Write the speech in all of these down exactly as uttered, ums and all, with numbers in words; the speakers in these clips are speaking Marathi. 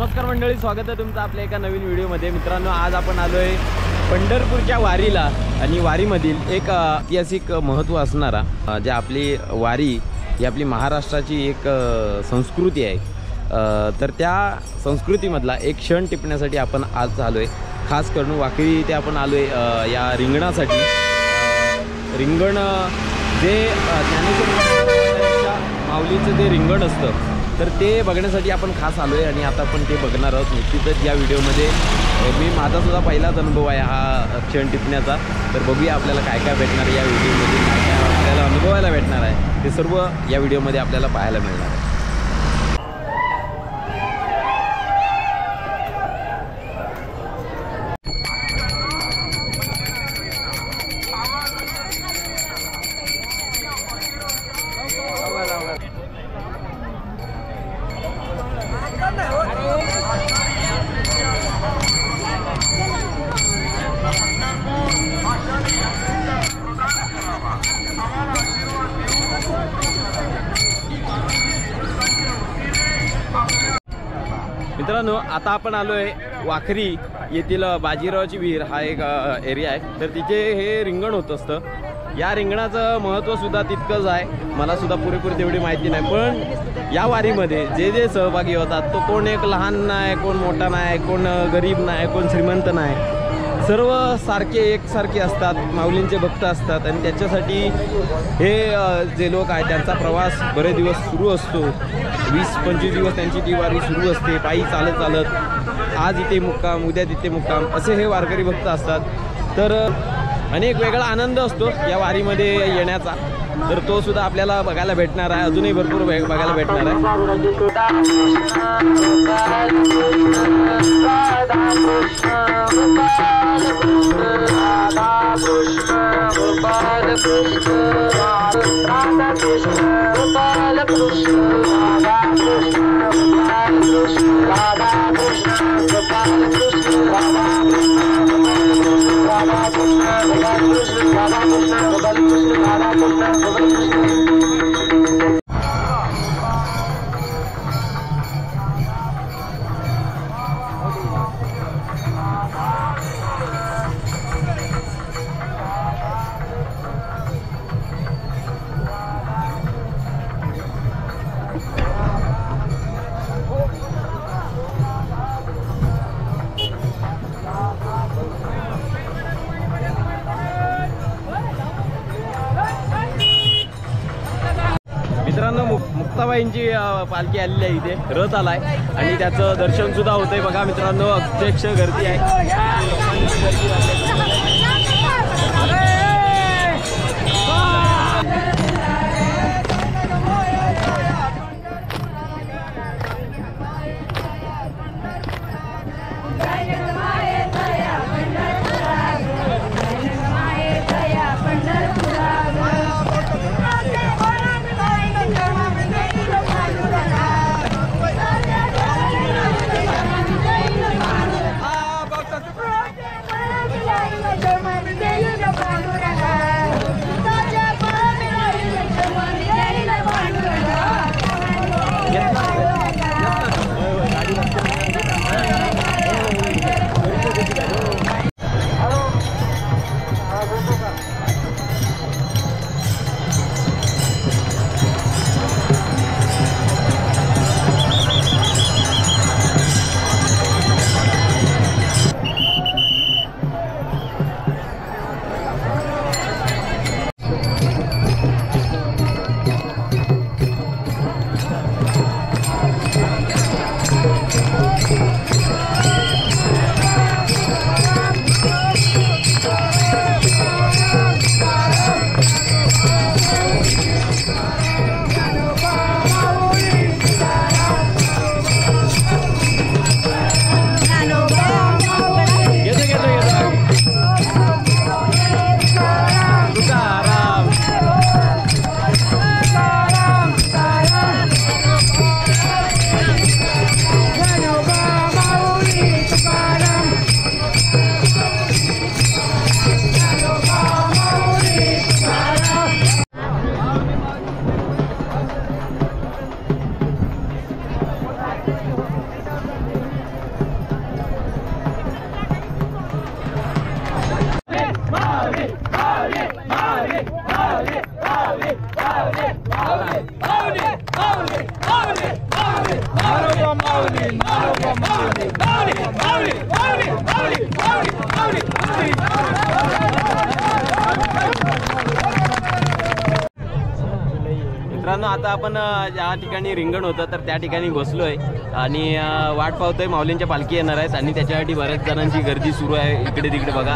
नमस्कार मंडळी, स्वागत आहे तुमचं आपल्या एका नवीन व्हिडिओमध्ये। मित्रांनो, आज आपण आलोय पंढरपूरच्या वारीला आणि वारीमधील एक ऐतिहासिक महत्त्व असणारा जे आपली वारी ही आपली महाराष्ट्राची एक संस्कृती आहे। तर त्या संस्कृतीमधला एक क्षण टिपण्यासाठी आपण आज आलोय। खास करून वाकरी इथे आपण आलोय या रिंगणासाठी। रिंगण जे ज्ञानेश्वर माऊलीचं जे रिंगण असतं तर ते बघण्यासाठी आपण खास आलोय आणि आता आपण ते बघणार आहोत। निश्चितच या व्हिडिओमध्ये मी माझा सुद्धा पहिलाच अनुभव आहे हा क्षण टिपण्याचा। तर बघूया आपल्याला काय काय भेटणार आहे या व्हिडिओमध्ये, काय काय आपल्याला अनुभवायला भेटणार आहे ते सर्व या व्हिडिओमध्ये आपल्याला पाहायला मिळणार आहे। मित्रांनो, आता आपण आलोय वाखरी येथील बाजीरावाची विहीर हा एक एरिया आहे। तर तिथे हे रिंगण होत असतं। या रिंगणाचं महत्त्व सुद्धा तितकंच आहे, मला सुद्धा पुरेपूर तेवढी माहिती नाही। पण या वारीमध्ये जे जे सहभागी होतात तो कोण एक लहान नाही, कोण मोठा नाही, कोण गरीब नाही, कोण श्रीमंत नाही, सर्व सारखे एकसारखे असतात, माऊलींचे भक्त असतात। आणि त्याच्यासाठी हे जे लोक आहेत त्यांचा प्रवास बरेच दिवस सुरू असतो। वीस पंचवीस दिवस त्यांची ती वारी सुरू असते, पायी चालत चालत। आज इथे मुक्काम, उद्या तिथे मुक्काम, असे हे वारकरी भक्त असतात। तर अनेक वेगळा आनंद असतो या वारीमध्ये येण्याचा, तर तो सुद्धा आपल्याला बघायला भेटणार आहे। अजूनही भरपूर बघायला भेटणार आहे। मित्रांनो, मुक्ताबाईंची पालखी आलेली आहे, इथे रथ आलाय आणि त्याचं दर्शन सुद्धा होतंय। बघा मित्रांनो, अध्यक्ष गर्दी आहे। जय मित्रांनो आता आपण ज्या ठिकाणी रिंगण होतं तर त्या ठिकाणी बसलोय आणि वाट पाहतोय माऊलींच्या पालखी येणार आहेत आणि त्याच्यासाठी बऱ्याच जणांची गर्दी सुरू आहे इकडे तिकडे बघा.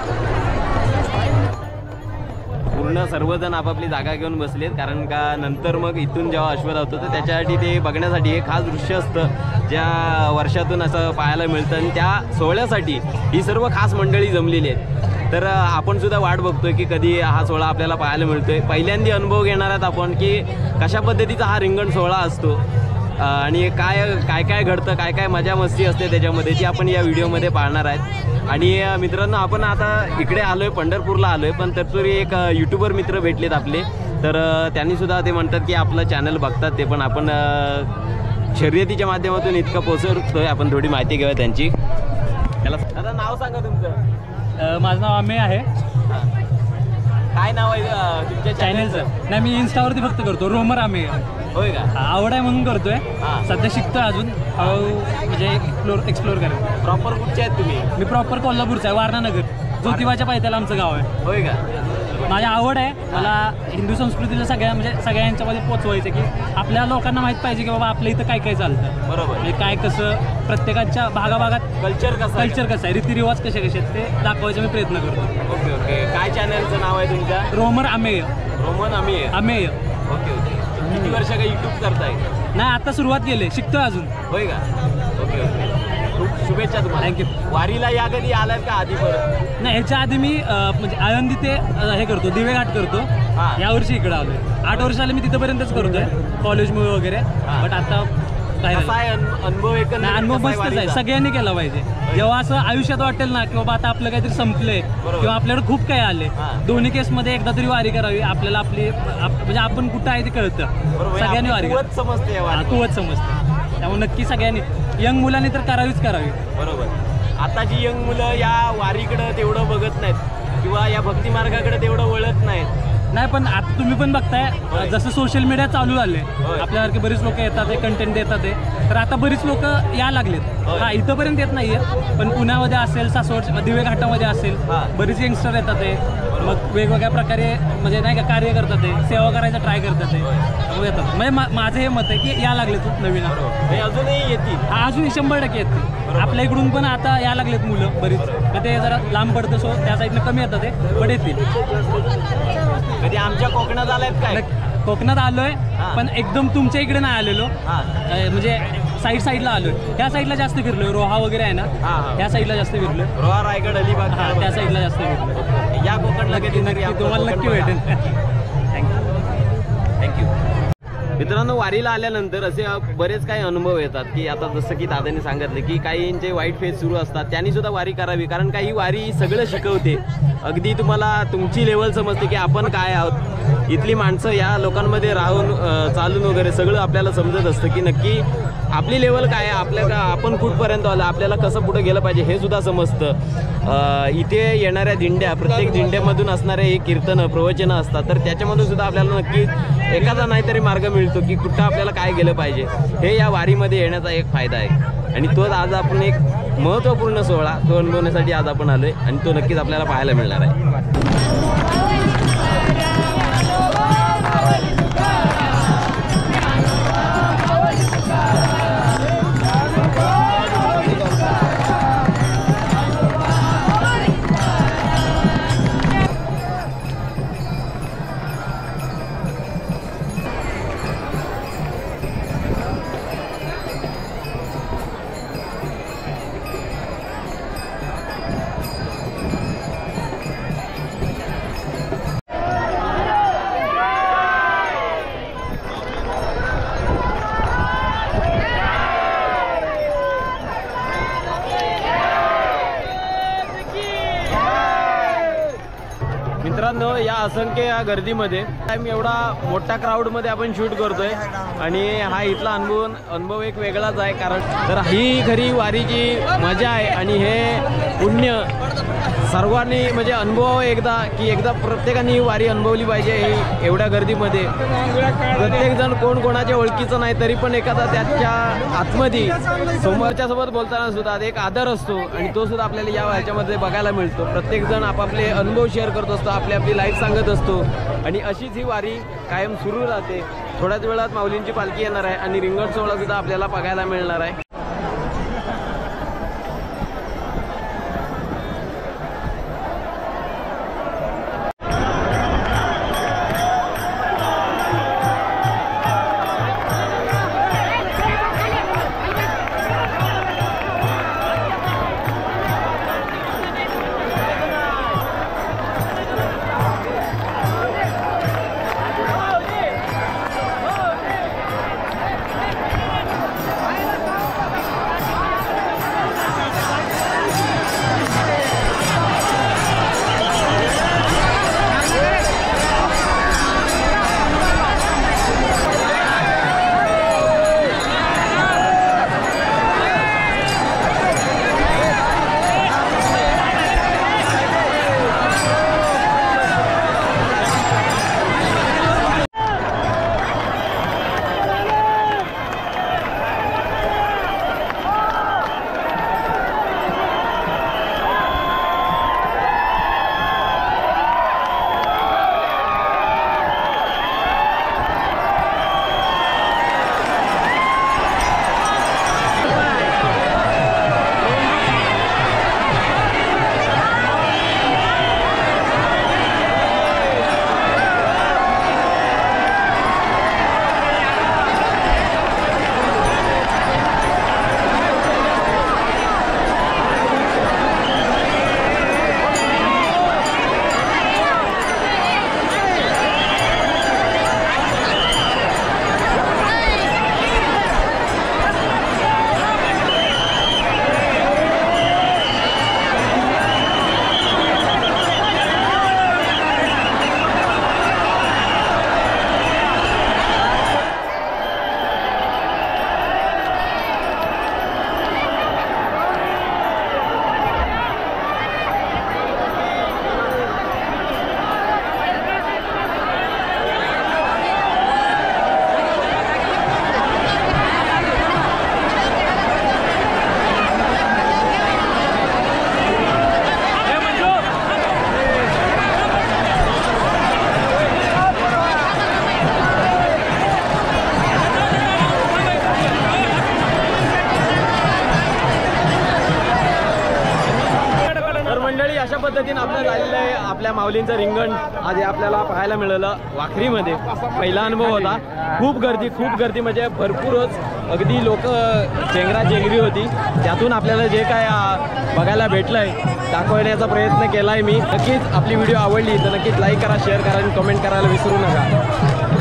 पूर्ण सर्वजण आपापली जागा घेऊन बसलेत कारण का नंतर मग इथून जेव्हा अश्व धावतो तर त्याच्यासाठी ते बघण्यासाठी एक खास दृश्य असतं ज्या वर्षातून असं पाहायला मिळतं आणि त्या सोहळ्यासाठी ही सर्व खास मंडळी जमलेली आहेत. तर आपण सुद्धा वाट बघतोय की कधी हा सोहळा आपल्याला पाहायला मिळतोय. पहिल्यांदा अनुभव घेणार आहात आपण की कशा पद्धतीचा हा रिंगण सोहळा असतो आणि काय काय काय घडतं, काय काय मजा मस्ती असते त्याच्यामध्ये ती आपण या व्हिडिओमध्ये पाहणार आहेत. आणि मित्रांनो आपण आता इकडे आलो आहे, पंढरपूरला आलो आहे, पण तत्पूर्वी एक यूट्यूबर मित्र भेटलेत आपले. तर त्यांनीसुद्धा ते म्हणतात की आपलं चॅनल बघतात ते, पण आपण शर्यतीच्या माध्यमातून इतकं पोहोचतोय. आपण थोडी माहिती घेऊया त्यांची. त्याला दादा नाव सांगा तुमचं. माझं नाव अमेय आहे. काय नाव आहे तुमच्या चॅनलचं? नाही, मी इन्स्टावरती फक्त करतो, रोमर अमेय. होय का? आवड आहे म्हणून करतोय. सध्या शिकतोय अजून म्हणजे एक्सप्लोर एक्सप्लोर करायचं. प्रॉपर कुठचे आहेत तुम्ही? मी प्रॉपर कोल्हापूरचा आहे, वारणानगर, ज्योतिबाच्या पायथ्याला आमचं गाव आहे. होय का? माझी आवड आहे, मला हिंदू संस्कृतीला सगळ्या म्हणजे सगळ्यांच्यामध्ये पोचवायचं की आपल्या लोकांना माहीत पाहिजे की बाबा आपल्या इथं काय काय चालतं. बरोबर. म्हणजे काय कसं प्रत्येकाच्या भागाभागात कल्चर कसं कल्चर कसं आहे, रीतिरिवाज कसे कसे आहेत ते दाखवायचा मी प्रयत्न करतो. Okay okay. काय चॅनलचं नाव आहे तुमच्या? Roamer Amey. Roman Amey. Amey. Okay okay. किती वर्ष का यूट्यूब करताय? नाही, आता सुरुवात केली, शिकतोय अजून. होय का? Okay okay. खूप शुभेच्छा तुम्हाला. थँक्यू. वारीला या कधी आलात का आधी परत? नाही, ह्याच्या आधी मी म्हणजे आळंदी ते हे करतो, दिवे घाट करतो. यावर्षी इकडे आलोय. आठ वर्षाला मी तिथपर्यंतच करतोय कॉलेजमुळे वगैरे. बट आता काय अनुभव एक अनुभव मस्तच आहे, सगळ्यांनी केला पाहिजे. जेव्हा असं आयुष्यात वाटेल ना की बाबा आता आपलं काहीतरी संपलंय किंवा आपल्याकडे खूप काही आले, दोन्ही केसमध्ये एकदा तरी वारी करावी. आपल्याला आपली म्हणजे आपण कुठं आहे ते कळतं. सगळ्यांनी वारी समजते, कुवत समजते. त्यामुळे नक्की सगळ्यांनी, यंग मुलांनी तर करावीच करावी. बरोबर. आताची यंग मुलं या वारीकडं तेवढं बघत नाहीत किंवा या भक्ती मार्गाकडे तेवढं वळत नाहीत. नाही, पण आता तुम्ही पण बघताय जसं सोशल मीडिया चालू झाले, आपल्यासारखे बरीच लोक येतात, कंटेंट देतात ते, तर आता बरीच लोक या लागलेत. हा, इथंपर्यंत येत नाहीये, पण पुण्यामध्ये असेल, सासवड दिवे घाटामध्ये असेल, बरीच यंगस्टर येतात ते. मग वेगवेगळ्या प्रकारे म्हणजे नाही का कार्य करतात ते, सेवा करायचा ट्राय करतात ते, येतात. म्हणजे माझं हे मत आहे की या लागलेत नवीन. अजूनही येतील. हा, अजूनही शंभर टक्के येतील. आपल्या इकडून पण आता या लागलेत मुलं बरीच. मग ते जरा लांब पडतं, सो त्या साईडनं कमी येतात ते, पण येतील. कधी आमच्या कोकणात आलायत काय? कोकणात आलोय, पण एकदम तुमच्या इकडे नाही आलेलो. म्हणजे साईड साईडला आलोय. त्या साईडला जास्त फिरलोय, रोहा वगैरे आहे ना, त्या साईडला जास्त फिरलोय. रोहा, रायगड, अलिबाग, हा, त्या साईडला जास्त फिरलोय. या कोकणला कधी नक्की तुम्हाला नक्की भेटेल. Thank you thank you. मित्रांनो, वारीला आल्यानंतर असे बरेच काही अनुभव येतात की आता जसं की दादांनी सांगितलं की काहींचे वाईट फेज सुरू असतात, त्यांनी सुद्धा वारी करावी. कारण काही वारी सगळं शिकवते. अगदी तुम्हाला तुमची लेवल समजते की आपण काय आहोत. इथली माणसं या लोकांमध्ये राहून चालून वगैरे सगळं आपल्याला समजत असतं की नक्की आपली लेवल काय आहे, आपल्या आपण कुठपर्यंत आलं, आपल्याला कसं पुढे गेलं पाहिजे हे सुद्धा समजतं. इथे येणाऱ्या दिंड्या, प्रत्येक दिंड्यामधून असणारे हे कीर्तनं, प्रवचनं असतात, तर त्याच्यामधून सुद्धा आपल्याला नक्कीच एखादा नाहीतरी मार्ग मिळतो की कुठं आपल्याला काय गेलं पाहिजे. हे या वारीमध्ये येण्याचा एक फायदा आहे आणि तोच आज आपण एक महत्त्वपूर्ण सोहळा तो अनुभवण्यासाठी आज आपण आलोय आणि तो नक्कीच आपल्याला पाहायला मिळणार आहे. मित्रांनो, या असंख्य या गर्दीमध्ये मी एवढा मोठ्या क्राऊडमध्ये आपण शूट करतोय आणि हा इथला अनुभव अनुभव एक वेगळाच आहे. कारण तर ही खरी वारीची मजा आहे आणि हे पुण्य सर्वांनी म्हणजे अनुभव एकदा की एकदा प्रत्येकाने ही वारी अनुभवली पाहिजे. ही एवढ्या गर्दीमध्ये प्रत्येक जण कोण कोणाच्या ओळखीचं नाही तरी पण एखादा त्याच्या आतमध्ये समोरच्या सोबत बोलताना सुद्धा एक आदर असतो आणि तो सुद्धा आपल्याला या ह्याच्यामध्ये बघायला मिळतो. प्रत्येक जण आपापले अनुभव शेअर करत असतो, आपली आपली लाईफ सांगत असतो आणि अशीच ही वारी कायम सुरू राहते. थोड्याच वेळात माऊलींची पालखी येणार आहे आणि रिंगण सोहळा सुद्धा आपल्याला बघायला मिळणार आहे. अशा पद्धतीने आपलं झालेलं आहे आपल्या माऊलींचं रिंगण आज आपल्याला पाहायला मिळालं वाखरीमध्ये. पहिला अनुभव होता. खूप गर्दी खूप गर्दी म्हणजे भरपूरच अगदी लोक चेंगरा चेंगरी होती. त्यातून आपल्याला जे काय बघायला भेटलं आहे दाखवण्याचा प्रयत्न केला आहे मी. नक्कीच आपली व्हिडिओ आवडली तर नक्कीच लाईक करा, शेअर करा आणि कमेंट करायला विसरू नका.